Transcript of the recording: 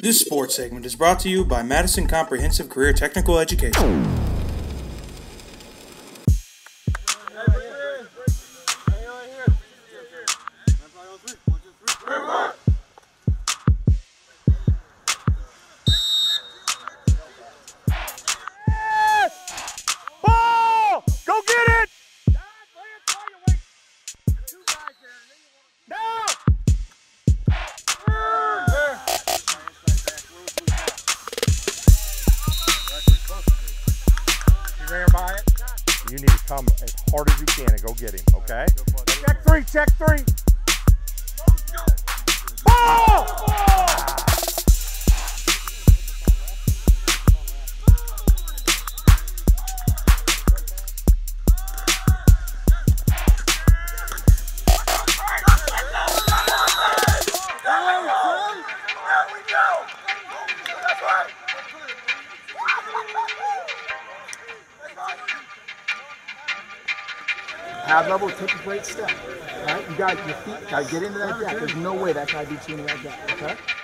This sports segment is brought to you by Madison Comprehensive Career Technical Education. You need to come as hard as you can and go get him, okay? Check three. Ball! Pad level, take a great step. All right, you got your feet, got to get into that gap. There's no way that guy beats you into that gap, okay?